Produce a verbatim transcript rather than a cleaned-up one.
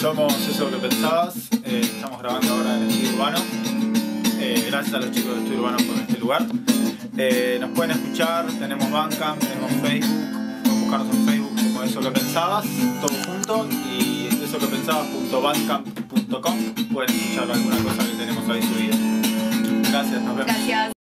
Somos Eso que Pensabas, eh, estamos grabando ahora en el Estudio Urbano. Eh, gracias a los chicos del Estudio Urbano por este lugar. Eh, nos pueden escuchar, tenemos Bandcamp, tenemos Facebook, pueden buscarnos en Facebook como Eso que Pensabas, todo junto, y eso que pensabas punto bandcamp punto com pueden escuchar alguna cosa que tenemos ahí subida. Gracias, nos vemos. Gracias.